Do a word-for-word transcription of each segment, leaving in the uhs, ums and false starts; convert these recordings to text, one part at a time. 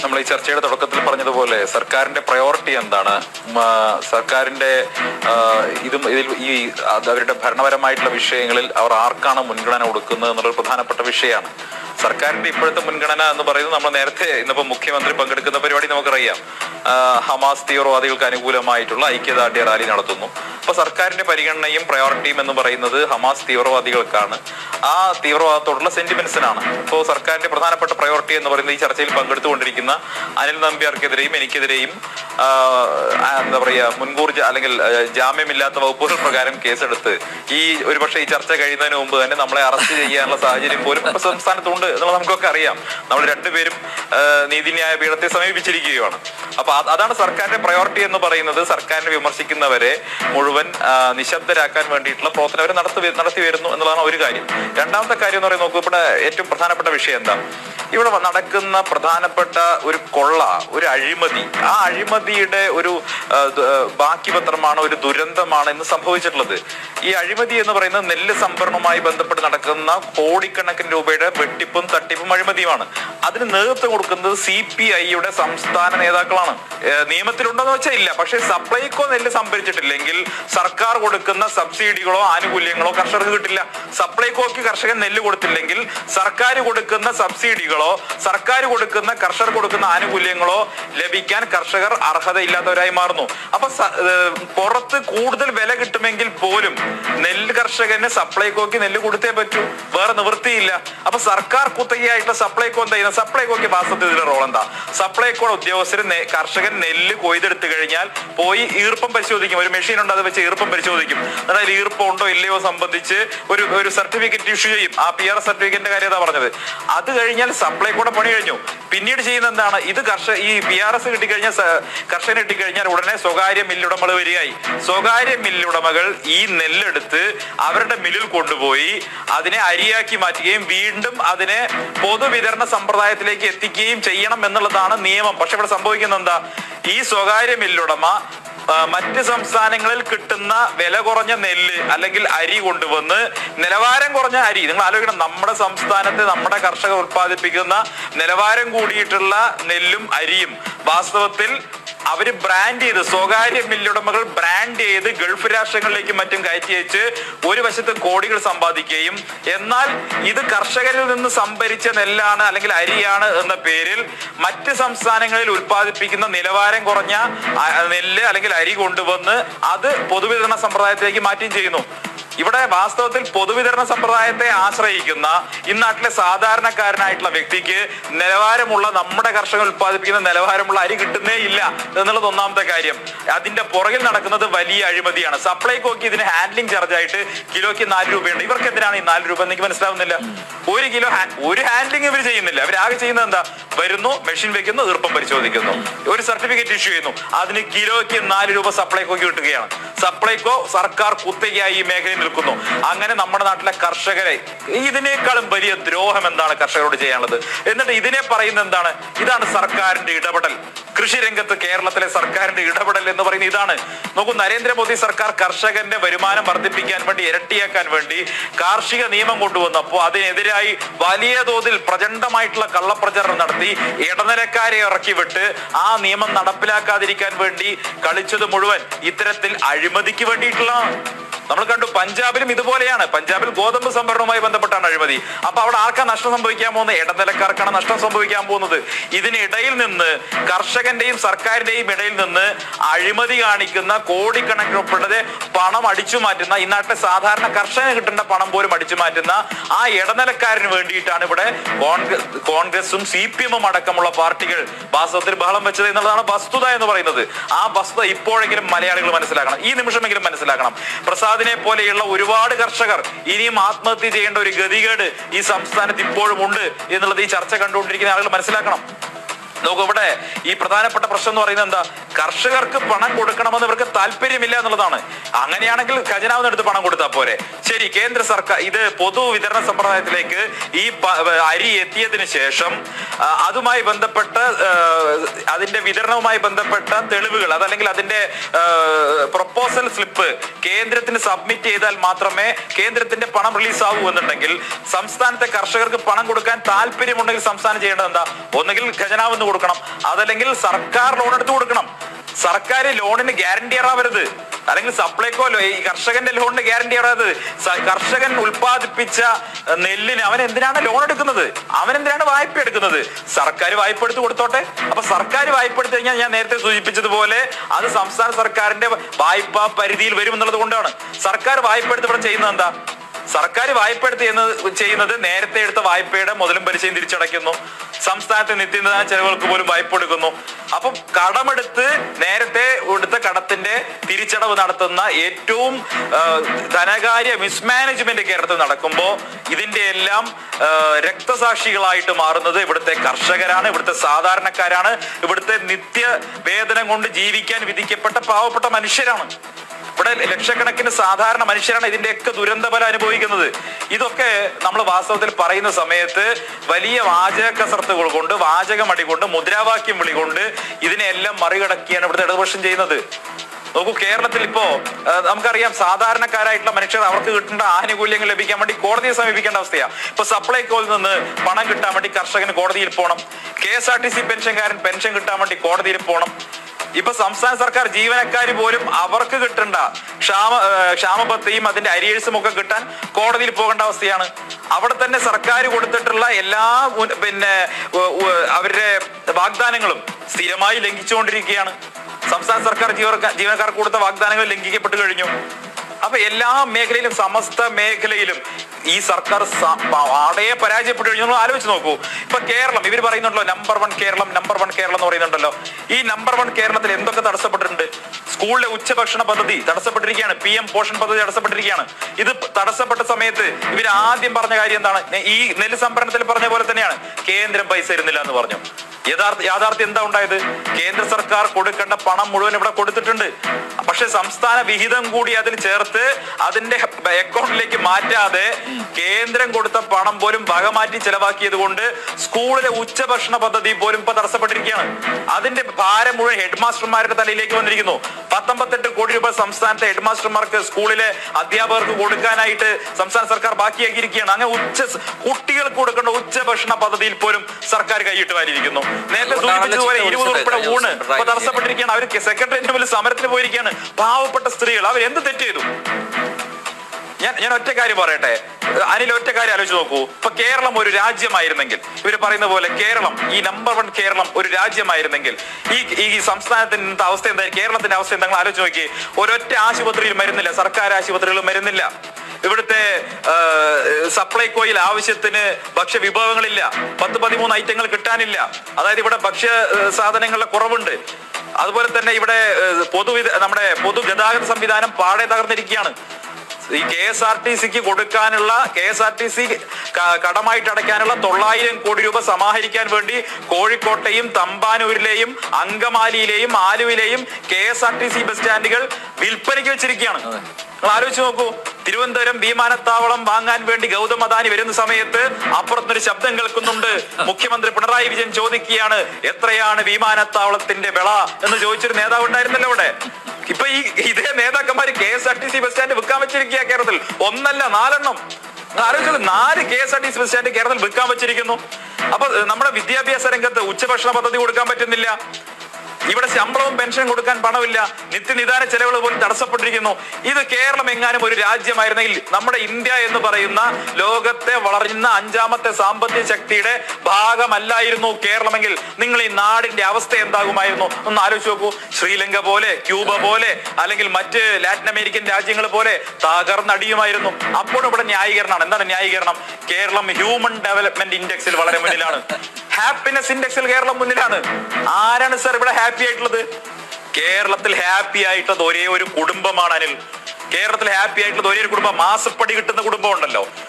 നമ്മൾ ഈ ചർച്ചയുടെ തുടക്കത്തിൽ പറഞ്ഞതുപോലെ സർക്കാരിന്റെ പ്രയോറിറ്റി എന്താണ്, സർക്കാരിന്റെ ഇതും ഇതിൽ ഈ അവരുടെ ഭരണപരമായിട്ടുള്ള വിഷയങ്ങളിൽ അവർ ആർക്കാണ് മുൻഗണന കൊടുക്കുന്നത് എന്നുള്ളൊരു പ്രധാനപ്പെട്ട വിഷയമാണ്. സർക്കാരിന്റെ ഇപ്പോഴത്തെ മുൻഗണന എന്ന് പറയുന്നത് നമ്മൾ നേരത്തെ ഇന്നിപ്പോ മുഖ്യമന്ത്രി പങ്കെടുക്കുന്ന പരിപാടി നമുക്കറിയാം. ഹമാസ് തീവ്രവാദികൾക്ക് അനുകൂലമായിട്ടുള്ള ഐക്യദാർഢ്യ റാലി നടത്തുന്നു. അപ്പൊ സർക്കാരിന്റെ പരിഗണനയും പ്രയോറിറ്റിയും എന്ന് പറയുന്നത് ഹമാസ് തീവ്രവാദികൾക്കാണ്, ആ തീവ്രവാദത്തോടുള്ള സെന്റിമെന്റ്സിനാണ്. ഇപ്പോൾ സർക്കാരിന്റെ പ്രധാനപ്പെട്ട പ്രയോറിറ്റി എന്ന് പറയുന്നത് ഈ ചർച്ചയിൽ പങ്കെടുത്തുകൊണ്ടിരിക്കുന്ന അനിൽ നമ്പ്യാർക്കെതിരെയും എനിക്കെതിരെയും എന്താ പറയുക മുൻകൂർ അല്ലെങ്കിൽ ജാമ്യമില്ലാത്ത വകുപ്പുകൾ പ്രകാരം കേസെടുത്ത് ഈ ഒരുപക്ഷെ ഈ ചർച്ച കഴിയുന്നതിന് മുമ്പ് തന്നെ നമ്മളെ അറസ്റ്റ് ചെയ്യാനുള്ള സാഹചര്യം പോലും സംസ്ഥാനത്തുണ്ട് എന്നുള്ളത് നമുക്കൊക്കെ അറിയാം. നമ്മൾ രണ്ടുപേരും നീതിന്യായ പീഠത്തെ സമീപിച്ചിരിക്കുകയാണ്. അപ്പൊ അതാണ് സർക്കാരിന്റെ പ്രയോറിറ്റി എന്ന് പറയുന്നത്. സർക്കാരിനെ വിമർശിക്കുന്നവരെ മുഴുവൻ നിശബ്ദരാക്കാൻ വേണ്ടിയിട്ടുള്ള പ്രവർത്തനം അവർ നടത്തി നടത്തി വരുന്നു എന്നുള്ളതാണ് ഒരു കാര്യം. രണ്ടാമത്തെ കാര്യം എന്ന് പറയുന്നത് നോക്കൂ, ഇവിടെ ഏറ്റവും പ്രധാനപ്പെട്ട വിഷയം എന്താ, ഇവിടെ നടക്കുന്ന പ്രധാനപ്പെട്ട ഒരു കൊള്ള, ഒരു അഴിമതി, ആ അഴിമതിയുടെ ഒരു ബാക്കി പത്രമാണ്, ഒരു ദുരന്തമാണ് ഇന്ന് സംഭവിച്ചിട്ടുള്ളത്. ഈ അഴിമതി എന്ന് പറയുന്നത് നെല്ല് സംഭരണവുമായി ബന്ധപ്പെട്ട് നടക്കുന്ന കോടിക്കണക്കിന് രൂപയുടെ വെട്ടിപ്പും തട്ടിപ്പും അഴിമതിയുമാണ്. അതിന് നേതൃത്വം കൊടുക്കുന്നത് സി പി ഐയുടെ സംസ്ഥാന നേതാക്കളാണ്. നിയമത്തിലുണ്ടെന്ന് വെച്ചാൽ ഇല്ല, പക്ഷെ സപ്ലൈകോ നെല്ല് സംഭരിച്ചിട്ടില്ലെങ്കിൽ സർക്കാർ കൊടുക്കുന്ന സബ്സിഡികളോ ആനുകൂല്യങ്ങളോ കർഷകർക്ക് കിട്ടില്ല. സപ്ലൈകോക്ക് കർഷകൻ നെല്ല് കൊടുത്തില്ലെങ്കിൽ സർക്കാർ കൊടുക്കുന്ന സബ്സിഡികളോ സർക്കാർ കൊടുക്കുന്ന കർഷകർ കൊടുക്കുന്ന ആനുകൂല്യങ്ങളോ ലഭിക്കാൻ കർഷകർ അർഹതയില്ലാത്തവരായി മാറുന്നു. അപ്പൊ പുറത്ത് കൂടുതൽ വില കിട്ടുമെങ്കിൽ പോലും നെല്ല് കർഷകന് സപ്ലൈകോക്ക് നെല്ല് കൊടുത്തേ പറ്റൂ, വേറെ നിവൃത്തിയില്ല. അപ്പൊ സർക്കാർ കുത്തകയായിട്ടുള്ള സപ്ലൈകോ എന്താ ചെയ്യുന്നത്? സപ്ലൈകോക്ക് വാസ്തവത്തിൽ ഇതിന്റെ റോൾ എന്താ? സപ്ലൈകോ ഉദ്യോഗസ്ഥർ കർഷകൻ നെല്ല് കൊയ്തെടുത്തു കഴിഞ്ഞാൽ പോയി ഈർപ്പം പരിശോധിക്കും. ഒരു മെഷീൻ ഉണ്ട്, അത് വെച്ച് ഈർപ്പം പരിശോധിക്കും. അതായത് ഈർപ്പം ഉണ്ടോ ഇല്ലയോ സംബന്ധിച്ച് ഒരു ഒരു സർട്ടിഫിക്കറ്റ് ഇഷ്യൂ ചെയ്യും. ആ പി ആർ സർട്ടിഫിക്കറ്റിന്റെ കാര്യം പറഞ്ഞത്. അത് കഴിഞ്ഞാൽ സപ്ലൈകോടെ പണി കഴിഞ്ഞു. പിന്നീട് ചെയ്യുന്ന എന്താണ്? ഇത് കർഷക ഈ പി ആർ എസ് കിട്ടിക്കഴിഞ്ഞാൽ കർഷകന് കിട്ടിക്കഴിഞ്ഞാൽ ഉടനെ സ്വകാര്യ മില്ലുടമകൾ വരികയായി. സ്വകാര്യ മില്ലുടമകൾ ഈ നെല്ലെടുത്ത് അവരുടെ മില്ലിൽ കൊണ്ടുപോയി അതിനെ അരിയാക്കി മാറ്റുകയും വീണ്ടും അതിനെ പൊതുവിതരണ സമ്പ്രദായത്തിലേക്ക് എത്തിക്കുകയും ചെയ്യണം എന്നുള്ളതാണ് നിയമം. പക്ഷെ ഇവിടെ സംഭവിക്കുന്നത് എന്താ? ഈ സ്വകാര്യ മില്ലുടമ മറ്റ് സംസ്ഥാനങ്ങളിൽ കിട്ടുന്ന വില കുറഞ്ഞ നെല്ല് അല്ലെങ്കിൽ അരി കൊണ്ടുവന്ന് നിലവാരം കുറഞ്ഞ അരി, നിങ്ങൾ ആലോചിക്കണം, നമ്മുടെ സംസ്ഥാനത്ത് നമ്മുടെ കർഷകർ ഉത്പാദിപ്പിക്കുന്ന നിലവാരം കൂടിയിട്ടുള്ള നെല്ലും അരിയും വാസ്തവത്തിൽ അവര് ബ്രാൻഡ് ചെയ്ത്, സ്വകാര്യ മില്ലുടമകൾ ബ്രാൻഡ് ചെയ്ത് ഗൾഫ് രാഷ്ട്രങ്ങളിലേക്കും മറ്റും കയറ്റി അയച്ച് ഒരു വശത്ത് കോടികൾ സമ്പാദിക്കുകയും, എന്നാൽ ഇത് കർഷകരിൽ നിന്ന് സംഭരിച്ച നെല്ലാണ് അല്ലെങ്കിൽ അരിയാണ് എന്ന പേരിൽ മറ്റ് സംസ്ഥാനങ്ങളിൽ ഉത്പാദിപ്പിക്കുന്ന നിലവാരം കുറഞ്ഞ നെല്ല് അല്ലെങ്കിൽ അരി കൊണ്ടുവന്ന് അത് പൊതുവിതരണ സമ്പ്രദായത്തിലേക്ക് മാറ്റുകയും ചെയ്യുന്നു. ഇവിടെ വാസ്തവത്തിൽ പൊതുവിതരണ സമ്പ്രദായത്തെ ആശ്രയിക്കുന്ന ഈ നാട്ടിലെ സാധാരണക്കാരനായിട്ടുള്ള വ്യക്തിക്ക് നിലവാരമുള്ള, നമ്മുടെ കർഷകർ ഉത്പാദിപ്പിക്കുന്ന നിലവാരമുള്ള അരി കിട്ടുന്നേ ഇല്ല എന്നുള്ളത് ഒന്നാമത്തെ കാര്യം. അതിന്റെ പുറകിൽ നടക്കുന്നത് വലിയ അഴിമതിയാണ്. സപ്ലൈകോക്ക് ഇതിന് ഹാൻഡ്ലിംഗ് ചാർജ് ആയിട്ട് കിലോയ്ക്ക് നാല് രൂപയുണ്ട്. ഇവർക്ക് എന്തിനാണ് ഈ നാല് രൂപ എന്ന് എനിക്ക് മനസ്സിലാവുന്നില്ല. ഒരു കിലോ ഒരു ഹാൻഡ്ലിംഗ് ഇവർ ചെയ്യുന്നില്ല. അവരാകെ ചെയ്യുന്നത് എന്താ? വരുന്നു, മെഷീൻ വെക്കുന്നു, ഈർപ്പം പരിശോധിക്കുന്നു, ഒരു സർട്ടിഫിക്കറ്റ് ഇഷ്യൂ ചെയ്യുന്നു, അതിന് കിലോയ്ക്ക് നാല് രൂപ സപ്ലൈകോക്ക് കിട്ടുകയാണ്. സപ്ലൈകോ സർക്കാർ കുത്തകയായി ഈ മേഖലയിൽ നിൽക്കുന്നു. അങ്ങനെ നമ്മുടെ നാട്ടിലെ കർഷകരെ, ഇതിനേക്കാളും വലിയ ദ്രോഹം എന്താണ് കർഷകരോട് ചെയ്യാനുള്ളത്? എന്നിട്ട് ഇതിനെ പറയുന്നത് എന്താണ്? ഇതാണ് സർക്കാരിന്റെ ഇടപെടൽ. കൃഷി രംഗത്ത് കേരളത്തിലെ സർക്കാരിന്റെ ഇടപെടൽ എന്ന് പറയുന്നത് ഇതാണ്. നോക്കൂ, നരേന്ദ്രമോദി സർക്കാർ കർഷകന്റെ വരുമാനം വർദ്ധിപ്പിക്കാൻ വേണ്ടി, ഇരട്ടിയാക്കാൻ വേണ്ടി കാർഷിക നിയമം കൊണ്ടുവന്നപ്പോൾ അതിനെതിരായി വലിയ തോതിൽ പ്രചണ്ഡമായിട്ടുള്ള കള്ളപ്രചരണം നടത്തി ഇടനിലക്കാരെ ഇറക്കി വിട്ട് ആ നിയമം നടപ്പിലാക്കാതിരിക്കാൻ വേണ്ടി കളിച്ചത് മുഴുവൻ ഇത്തരത്തിൽ അഴിമതിക്ക് വേണ്ടിയിട്ടുള്ള. നമ്മൾ കണ്ടു പഞ്ചാബിലും ഇതുപോലെയാണ്. പഞ്ചാബിൽ ഗോതമ്പ് സംഭരണവുമായി ബന്ധപ്പെട്ടാണ് അഴിമതി. അപ്പൊ അവിടെ ആർക്കാ നഷ്ടം സംഭവിക്കാൻ പോകുന്നത്? ഇടനിലക്കാർക്കാണ് നഷ്ടം സംഭവിക്കാൻ പോകുന്നത്. ഇതിനിടയിൽ നിന്ന്, കർഷകന്റെയും സർക്കാരിന്റെയും ഇടയിൽ നിന്ന് അഴിമതി കാണിക്കുന്ന, കോടിക്കണക്കിന് ഉൾപ്പെടെ പണം അടിച്ചു മാറ്റുന്ന, ഈ നാട്ടിലെ സാധാരണ കർഷകന് കിട്ടേണ്ട പണം പോലും അടിച്ചു മാറ്റുന്ന ആ ഇടനിലക്കാരന് വേണ്ടിയിട്ടാണ് ഇവിടെ കോൺഗ്രസ് കോൺഗ്രസും സി പി എമ്മും അടക്കമുള്ള പാർട്ടികൾ വാസ്തവത്തിൽ ബഹളം വെച്ചത് എന്നുള്ളതാണ് വസ്തുത എന്ന് പറയുന്നത്. ആ വസ്തുത ഇപ്പോഴെങ്കിലും മലയാളികൾ മനസ്സിലാക്കണം, ഈ നിമിഷമെങ്കിലും മനസ്സിലാക്കണം. പ്രസാദിനെ പോലെയുള്ള ഒരുപാട് കർഷകർ ഇനിയും ആത്മഹത്യ ചെയ്യേണ്ട ഒരു ഗതികേട് ഈ സംസ്ഥാനത്ത് ഇപ്പോഴും ഉണ്ട് എന്നുള്ളത് ഈ ചർച്ച കണ്ടുകൊണ്ടിരിക്കുന്ന ആളുകൾ മനസ്സിലാക്കണം. നോക്കൂ, ഇവിടെ ഈ പ്രധാനപ്പെട്ട പ്രശ്നം എന്ന് പറയുന്നത് എന്താ? കർഷകർക്ക് പണം കൊടുക്കണമെന്ന് ഇവർക്ക് താല്പര്യമില്ല എന്നുള്ളതാണ്. അങ്ങനെയാണെങ്കിൽ ഖജനാവിന് എടുത്ത് പണം കൊടുത്താൽ പോരെ. ശരി, കേന്ദ്ര സർക്കാർ ഇത് പൊതുവിതരണ സമ്പ്രദായത്തിലേക്ക് ഈ അരി എത്തിയതിനു ശേഷം അതുമായി ബന്ധപ്പെട്ട അതിന്റെ വിതരണവുമായി ബന്ധപ്പെട്ട തെളിവുകൾ അതല്ലെങ്കിൽ അതിന്റെ പ്രൊപ്പോസൽ സ്ലിപ്പ് കേന്ദ്രത്തിന് സബ്മിറ്റ് ചെയ്താൽ മാത്രമേ കേന്ദ്രത്തിന്റെ പണം റിലീസ് ആവൂ എന്നുണ്ടെങ്കിൽ സംസ്ഥാനത്തെ കർഷകർക്ക് പണം കൊടുക്കാൻ താല്പര്യമുണ്ടെങ്കിൽ സംസ്ഥാനം ചെയ്യേണ്ടത് എന്താ? ഒന്നുകിൽ ഖജനാവിന്ന് കൊടുക്കണം, അതല്ലെങ്കിൽ സർക്കാർ ലോൺ എടുത്ത് കൊടുക്കണം. സർക്കാർ ലോണിന് ഗ്യാരണ്ടിയർ ആവരുത്, അല്ലെങ്കിൽ സപ്ലൈകോ ഈ കർഷകന്റെ ലോണിന് ഗ്യാരണ്ടി ആവരുത്. കർഷകൻ ഉൽപ്പാദിപ്പിച്ച നെല്ലിന് അവൻ എന്തിനാണ് ലോൺ എടുക്കുന്നത്? അവൻ എന്തിനാണ് വായ്പ എടുക്കുന്നത്? സർക്കാർ വായ്പ എടുത്ത് കൊടുത്തോട്ടെ. അപ്പൊ സർക്കാർ വായ്പ എടുത്തു കഴിഞ്ഞാൽ ഞാൻ നേരത്തെ സൂചിപ്പിച്ചതുപോലെ അത് സംസ്ഥാന സർക്കാരിന്റെ വായ്പാ പരിധിയിൽ വരും എന്നുള്ളത് കൊണ്ടാണ്. സർക്കാർ വായ്പ എടുത്ത് ഇവിടെ ചെയ്യുന്നത് എന്താ? സർക്കാർ വായ്പ എടുത്ത് ചെയ്യുന്നത് നേരത്തെ എടുത്ത വായ്പയുടെ മുതലും പലിശയും തിരിച്ചടയ്ക്കുന്നു. സംസ്ഥാനത്തെ നിത്യനിദാന ചെലവുകൾക്ക് പോലും വായ്പ എടുക്കുന്നു. അപ്പം കടമെടുത്ത് നേരത്തെ എടുത്ത കടത്തിന്റെ തിരിച്ചടവ് നടത്തുന്ന ഏറ്റവും ധനകാര്യ മിസ്മാനേജ്മെന്റ് കേരളത്തിൽ നടക്കുമ്പോൾ ഇതിന്റെ എല്ലാം രക്തസാക്ഷികളായിട്ട് മാറുന്നത് ഇവിടുത്തെ കർഷകരാണ്, ഇവിടുത്തെ സാധാരണക്കാരാണ്, ഇവിടുത്തെ നിത്യ വേതനം കൊണ്ട് ജീവിക്കാൻ വിധിക്കപ്പെട്ട പാവപ്പെട്ട മനുഷ്യരാണ്. ഇവിടെ ലക്ഷക്കണക്കിന് സാധാരണ മനുഷ്യരാണ് ഇതിന്റെയൊക്കെ ദുരന്തഫലം അനുഭവിക്കുന്നത്. ഇതൊക്കെ നമ്മൾ വാസ്തവത്തിൽ പറയുന്ന സമയത്ത് വലിയ വാചക കസർത്തുകൾ കൊണ്ട്, വാചകമടി കൊണ്ട്, മുദ്രാവാക്യം വിളി കൊണ്ട് ഇതിനെല്ലാം മറികടക്കിയാണ് ഇവിടുത്തെ ഇടതുപക്ഷം ചെയ്യുന്നത്. നോക്കൂ, കേരളത്തിൽ ഇപ്പോ നമുക്കറിയാം സാധാരണക്കാരായിട്ടുള്ള മനുഷ്യർ അവർക്ക് കിട്ടേണ്ട ആനുകൂല്യങ്ങൾ ലഭിക്കാൻ വേണ്ടി കോടതിയെ സമീപിക്കേണ്ട അവസ്ഥയാണ്. ഇപ്പൊ സപ്ലൈകോയിൽ നിന്ന് പണം കിട്ടാൻ വേണ്ടി കർഷകന് കോടതിയിൽ പോകണം. K S R T C പെൻഷൻകാരൻ പെൻഷൻ കിട്ടാൻ വേണ്ടി കോടതിയിൽ പോകണം. ഇപ്പൊ സംസ്ഥാന സർക്കാർ ജീവനക്കാർ പോലും അവർക്ക് കിട്ടേണ്ട ക്ഷാമ ക്ഷാമബത്തയും അതിന്റെ അരിയേഴ്സും ഒക്കെ കിട്ടാൻ കോടതിയിൽ പോകേണ്ട അവസ്ഥയാണ്. അവിടെ തന്നെ സർക്കാർ കൊടുത്തിട്ടുള്ള എല്ലാ പിന്നെ അവരുടെ വാഗ്ദാനങ്ങളും സ്ഥിരമായി ലംഘിച്ചുകൊണ്ടിരിക്കുകയാണ്. സംസ്ഥാന സർക്കാർ ജീവനക്കാർ ജീവനക്കാർക്ക് കൊടുത്ത വാഗ്ദാനങ്ങൾ ലംഘിക്കപ്പെട്ടു കഴിഞ്ഞു. അപ്പൊ എല്ലാ മേഖലയിലും സമസ്ത മേഖലയിലും ഈ സർക്കാർ ആടയെ പരാജയപ്പെട്ടു കഴിഞ്ഞു. നമ്മൾ ആലോചിച്ച് നോക്കൂ. ഇപ്പൊ കേരളം ഇവർ പറയുന്നുണ്ടല്ലോ number one Keralam number one Keralam എന്ന് പറയുന്നുണ്ടല്ലോ. ഈ നമ്പർ വൺ കേരളത്തിൽ എന്തൊക്കെ തടസ്സപ്പെട്ടിട്ടുണ്ട്? സ്കൂളിലെ ഉച്ചഭക്ഷണ പദ്ധതി തടസ്സപ്പെട്ടിരിക്കുകയാണ്. പി എം പോഷൺ പദ്ധതി തടസ്സപ്പെട്ടിരിക്കുകയാണ്. ഇത് തടസ്സപ്പെട്ട സമയത്ത് ഇവർ ആദ്യം പറഞ്ഞ കാര്യം എന്താണ്? ഈ നെല്ല് സംഭരണത്തിൽ പറഞ്ഞ പോലെ തന്നെയാണ്, കേന്ദ്രം പൈസ തരുന്നില്ല എന്ന് പറഞ്ഞു. യഥാർത്ഥ യാഥാർത്ഥ്യം എന്താ ഉണ്ടായത്? കേന്ദ്ര സർക്കാർ കൊടുക്കേണ്ട പണം മുഴുവൻ ഇവിടെ കൊടുത്തിട്ടുണ്ട്. പക്ഷെ സംസ്ഥാന വിഹിതം കൂടി അതിൽ ചേർത്ത് അതിന്റെ അക്കൗണ്ടിലേക്ക് മാറ്റാതെ കേന്ദ്രം കൊടുത്ത പണം പോലും വക മാറ്റി ചെലവാക്കിയത് കൊണ്ട് സ്കൂളിലെ ഉച്ചഭക്ഷണ പദ്ധതി പോലും ഇപ്പൊ തടസ്സപ്പെട്ടിരിക്കുകയാണ്. അതിന്റെ ഭാരം മുഴുവൻ ഹെഡ് മാസ്റ്റർമാരുടെ തലയിലേക്ക് വന്നിരിക്കുന്നു. പത്തൊമ്പത്തെട്ട് കോടി രൂപ സംസ്ഥാനത്തെ ഹെഡ് മാസ്റ്റർമാർക്ക് സ്കൂളിലെ അധ്യാപകർക്ക് കൊടുക്കാനായിട്ട് സംസ്ഥാന സർക്കാർ ബാക്കിയാക്കിയിരിക്കുകയാണ്. അങ്ങനെ ഉച്ച കുട്ടികൾക്ക് കൊടുക്കേണ്ട ഉച്ചഭക്ഷണ പദ്ധതിയിൽ പോലും സർക്കാർ കൈയിട്ട് വാരിയിരിക്കുന്നു. നേരത്തെ സൂചിപ്പിച്ചതുപോലെ ഇരുപത് ഉൾപ്പെടെ ഊണ് ഇപ്പൊ തടസ്സപ്പെട്ടിരിക്കുകയാണ്. അവർ സെക്രട്ടേറിയറ്റിന് മുന്നിൽ സമരത്തിന് പോയിരിക്കുകയാണ്. പാവപ്പെട്ട സ്ത്രീകൾ അവർ എന്ത് തെറ്റ് ചെയ്തു? ഞാൻ ഞാൻ ഒറ്റ കാര്യം പറയട്ടെ, അനിൽ ഒറ്റ കാര്യം ആലോചിച്ച് നോക്കൂ. ഇപ്പൊ കേരളം ഒരു രാജ്യമായിരുന്നെങ്കിൽ, ഇവര് പറയുന്ന പോലെ കേരളം ഈ നമ്പർ വൺ കേരളം ഒരു രാജ്യമായിരുന്നെങ്കിൽ ഈ ഈ സംസ്ഥാനത്തിന്റെ അവസ്ഥ എന്തായാലും കേരളത്തിന്റെ അവസ്ഥ എന്താ ആലോചിച്ച് നോക്കി. ഒരൊറ്റ ആശുപത്രിയിൽ മരുന്നില്ല, സർക്കാർ ആശുപത്രികളിൽ മരുന്നില്ല. ഇവിടുത്തെ സപ്ലൈകോയിൽ ആവശ്യത്തിന് ഭക്ഷ്യ വിഭവങ്ങളില്ല, പത്ത് പതിമൂന്ന് ഐറ്റങ്ങൾ കിട്ടാനില്ല. അതായത് ഇവിടെ ഭക്ഷ്യ സാധനങ്ങളുടെ കുറവുണ്ട്. അതുപോലെ തന്നെ ഇവിടെ പൊതു നമ്മുടെ പൊതുഗതാഗത സംവിധാനം പാടെ തകർന്നിരിക്കുകയാണ്. ഈ കെ എസ് ആർ ടി സിക്ക് കൊടുക്കാനുള്ള K S R T C കടമായിട്ട് അടയ്ക്കാനുള്ള തൊള്ളായിരം കോടി രൂപ സമാഹരിക്കാൻ വേണ്ടി കോഴിക്കോട്ടെയും തമ്പാനൂരിലെയും അങ്കമാലിയിലെയും ആലുവിലെയും K S R T C bus സ്റ്റാൻഡുകൾ വിൽപ്പനയ്ക്ക് വെച്ചിരിക്കുകയാണ്. നിങ്ങൾ ആലോചിച്ച് നോക്കൂ. തിരുവനന്തപുരം വിമാനത്താവളം വാങ്ങാൻ വേണ്ടി ഗൗതം അദാനി വരുന്ന സമയത്ത് അപ്പുറത്തൊരു ശബ്ദം കേൾക്കുന്നുണ്ട്. മുഖ്യമന്ത്രി പിണറായി വിജയൻ ചോദിക്കുകയാണ്, എത്രയാണ് വിമാനത്താവളത്തിന്റെ വില എന്ന് ചോദിച്ചൊരു നേതാവ് ഉണ്ടായിരുന്നല്ലോ ഇവിടെ. ഇപ്പൊ ഈ ഇതേ നേതാക്കന്മാര് K S R T C bus stand വിൽക്കാൻ വെച്ചിരിക്കുക കേരളത്തിൽ. ഒന്നല്ല നാലെണ്ണം. ആലോചിച്ചത് നാല് K S R T C bus stand കേരളത്തിൽ വിൽക്കാൻ വെച്ചിരിക്കുന്നു. അപ്പൊ നമ്മുടെ വിദ്യാഭ്യാസ രംഗത്ത് ഉച്ചഭക്ഷണ പദ്ധതി കൊടുക്കാൻ പറ്റുന്നില്ല. ഇവിടെ ശമ്പളവും പെൻഷനും കൊടുക്കാൻ പണമില്ല. നിത്യനിദാന ചെലവുകൾ പോലും തടസ്സപ്പെട്ടിരിക്കുന്നു. ഇത് കേരളം എങ്ങാനും ഒരു രാജ്യമായിരുന്നെങ്കിൽ, നമ്മുടെ ഇന്ത്യ എന്ന് പറയുന്ന ലോകത്തെ വളർന്ന അഞ്ചാമത്തെ സാമ്പത്തിക ശക്തിയുടെ ഭാഗമല്ലായിരുന്നു കേരളമെങ്കിൽ നിങ്ങൾ ഈ നാടിന്റെ അവസ്ഥ എന്താകുമായിരുന്നു ഒന്ന് ആലോചിച്ച് നോക്കൂ. ശ്രീലങ്ക പോലെ, ക്യൂബ പോലെ, അല്ലെങ്കിൽ മറ്റ് ലാറ്റിൻ അമേരിക്കൻ രാജ്യങ്ങൾ പോലെ തകർന്നടിയുമായിരുന്നു. അപ്പോഴും ഇവിടെ ന്യായീകരണമാണ്. എന്താണ് ന്യായീകരണം? കേരളം ഹ്യൂമൻ ഡെവലപ്മെന്റ് ഇൻഡെക്സിൽ വളരെ മുന്നിലാണ്. ഹാപ്പിനെസ് ഇൻഡെക്സിൽ കേരളം മുന്നിലാണ്. ആരാണ് സർ ഇവിടെ ഹാപ്പി ആയിട്ടുള്ളത്? കേരളത്തിൽ ഹാപ്പി ആയിട്ടുള്ളത് ഒരേ ഒരു കുടുംബമാണ് അനിൽ. കേരളത്തിൽ ഹാപ്പി ആയിട്ടുള്ളത് ഒരേ ഒരു കുടുംബം. മാസപ്പടി കിട്ടുന്ന കുടുംബം ഉണ്ടല്ലോ.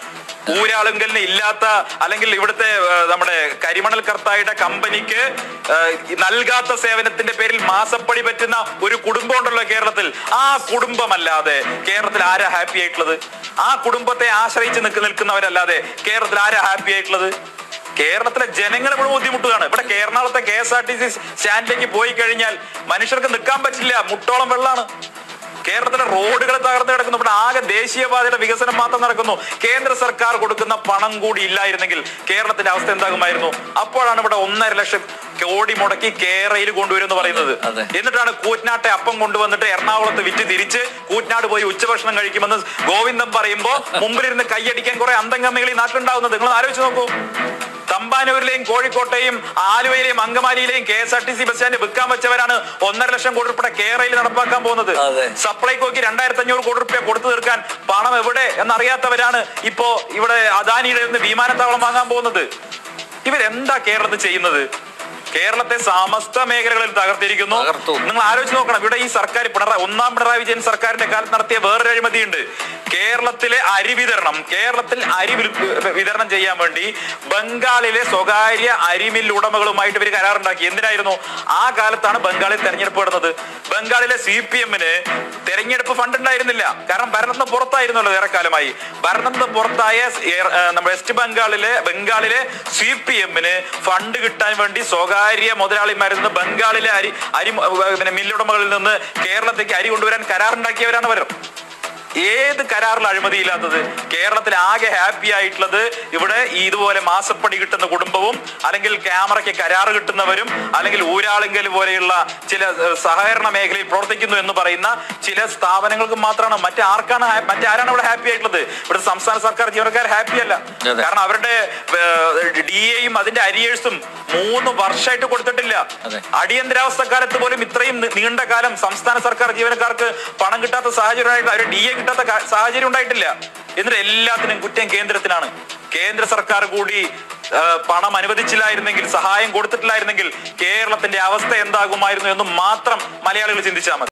ഊരാളുങ്കലിന് ഇല്ലാത്ത അല്ലെങ്കിൽ ഇവിടുത്തെ നമ്മുടെ കരിമണൽ കർത്തായുടെ കമ്പനിക്ക് നൽകാത്ത സേവനത്തിന്റെ പേരിൽ മാസപ്പടി പറ്റുന്ന ഒരു കുടുംബം ഉണ്ടല്ലോ കേരളത്തിൽ. ആ കുടുംബമല്ലാതെ കേരളത്തിൽ ആരാ ഹാപ്പി ആയിട്ടുള്ളത്? ആ കുടുംബത്തെ ആശ്രയിച്ച് നിൽക്കുന്നവരല്ലാതെ കേരളത്തിൽ ആരാ ഹാപ്പി ആയിട്ടുള്ളത്? കേരളത്തിലെ ജനങ്ങൾ ഇവിടെ ബുദ്ധിമുട്ടുകയാണ്. ഇവിടെ എറണാകുളത്തെ K S R T C സ്റ്റാൻഡിലേക്ക് പോയി കഴിഞ്ഞാൽ മനുഷ്യർക്ക് നിൽക്കാൻ പറ്റില്ല, മുട്ടോളം വെള്ളമാണ്. കേരളത്തിലെ റോഡുകൾ തകർന്നു കിടക്കുന്നു. ഇവിടെ ആകെ ദേശീയപാതയുടെ വികസനം മാത്രം നടക്കുന്നു. കേന്ദ്ര സർക്കാർ കൊടുക്കുന്ന പണം കൂടി ഇല്ലായിരുന്നെങ്കിൽ കേരളത്തിന്റെ അവസ്ഥ എന്താകുമായിരുന്നു? അപ്പോഴാണ് ഇവിടെ ഒന്നര ലക്ഷം കോടി മുടക്കി കേരളയിൽ കൊണ്ടുവരുമെന്ന് പറയുന്നത്. എന്നിട്ടാണ് കൂറ്റനാട്ടെ അപ്പം കൊണ്ടുവന്നിട്ട് എറണാകുളത്ത് വിറ്റ് തിരിച്ച് കൂറ്റനാട് പോയി ഉച്ചഭക്ഷണം കഴിക്കുമെന്ന് ഗോവിന്ദൻ പറയുമ്പോ മുമ്പിലിരുന്ന് കൈയടിക്കാൻ കുറെ അന്തംഗമ്മികൾ ഈ നാട്ടിലുണ്ടാവുന്നത് നിങ്ങൾ ആലോചിച്ച് നോക്കൂ. തമ്പാനൂരിലെയും കോഴിക്കോട്ടെയും ആലുവയിലെയും അങ്കമാലിയിലെയും K S R T C bus stand വിൽക്കാൻ വെച്ചവരാണ് ഒന്നര ലക്ഷം കോടി രൂപയുടെ കേരളയിൽ നടപ്പാക്കാൻ പോകുന്നത്. സപ്ലൈകോയ്ക്ക് രണ്ടായിരത്തി അഞ്ഞൂറ് കോടി രൂപ കൊടുത്തു തീർക്കാൻ പണം എവിടെ എന്നറിയാത്തവരാണ് ഇപ്പോ ഇവിടെ അദാനിയുടെ നിന്ന് വിമാനത്താവളം വാങ്ങാൻ പോകുന്നത്. ഇവരെന്താ കേരളത്തിൽ ചെയ്യുന്നത്? കേരളത്തെ സമസ്ത മേഖലകളിൽ തകർത്തിരിക്കുന്നു. നിങ്ങൾ ആലോചിച്ച് നോക്കണം. ഇവിടെ ഈ സർക്കാർ പിണറായി ഒന്നാം പിണറായി വിജയൻ സർക്കാരിന്റെ കാലത്ത് നടത്തിയ വേറൊരു അഴിമതിയുണ്ട്. കേരളത്തിലെ അരി വിതരണം കേരളത്തിൽ അരി വിതരണം ചെയ്യാൻ വേണ്ടി ബംഗാളിലെ സ്വകാര്യ അരിമിൽ ഉടമകളുമായിട്ട് ഇവർ കരാറുണ്ടാക്കി. എന്തിനായിരുന്നു? ആ കാലത്താണ് ബംഗാളിൽ തെരഞ്ഞെടുപ്പ് നടന്നത്. ബംഗാളിലെ സി പി എമ്മിന് തെരഞ്ഞെടുപ്പ് ഫണ്ട് ഉണ്ടായിരുന്നില്ല. കാരണം ഭരണത്തിന് പുറത്തായിരുന്നല്ലോ ഏറെക്കാലമായി. ഭരണത്തിന് പുറത്തായ വെസ്റ്റ് ബംഗാളിലെ ബംഗാളിലെ സി പി എമ്മിന് ഫണ്ട് കിട്ടാൻ വേണ്ടി സ്വകാര്യ മുതലാളിമാരിൽ ബംഗാളിലെ അരി അരി പിന്നെ മില്ലുടമകളിൽ നിന്ന് കേരളത്തിലേക്ക് അരി കൊണ്ടുവരാൻ കരാറുണ്ടാക്കിയവരാണ് അവർ. ഏത് കരാറിൽ അഴിമതിയില്ലാത്തത്? കേരളത്തിൽ ആകെ ഹാപ്പി ആയിട്ടുള്ളത് ഇവിടെ ഇതുപോലെ മാസപ്പടി കിട്ടുന്ന കുടുംബവും അല്ലെങ്കിൽ ക്യാമറയ്ക്ക് കരാറ് കിട്ടുന്നവരും അല്ലെങ്കിൽ ഊരാളുങ്കൽ പോലെയുള്ള ചില സഹകരണ മേഖലയിൽ പ്രവർത്തിക്കുന്നു എന്ന് പറയുന്ന ചില സ്ഥാപനങ്ങൾക്ക് മാത്രമാണ്. മറ്റാർക്കാണ് മറ്റാരാണ് ഇവിടെ ഹാപ്പി ആയിട്ടുള്ളത്? ഇവിടെ സംസ്ഥാന സർക്കാർ ജീവനക്കാർ ഹാപ്പി അല്ല. കാരണം അവരുടെ ഡി എയും അതിന്റെ അരിയേഴ്സും മൂന്ന് വർഷമായിട്ട് കൊടുത്തിട്ടില്ല. അടിയന്തരാവസ്ഥ കാലത്ത് പോലും ഇത്രയും നീണ്ട കാലം സംസ്ഥാന സർക്കാർ ജീവനക്കാർക്ക് പണം കിട്ടാത്ത സാഹചര്യമായിട്ട് അവർ ഡി എ കിട്ടാത്ത സാഹചര്യം ഉണ്ടായിട്ടില്ല. എന്നിട്ട് എല്ലാത്തിനും കുറ്റം കേന്ദ്രത്തിനാണ്. കേന്ദ്ര സർക്കാർ കൂടി പണം അനുവദിച്ചില്ലായിരുന്നെങ്കിൽ, സഹായം കൊടുത്തിട്ടില്ലായിരുന്നെങ്കിൽ കേരളത്തിന്റെ അവസ്ഥ എന്താകുമായിരുന്നു എന്ന് മാത്രം മലയാളികൾ ചിന്തിച്ചാൽ മതി.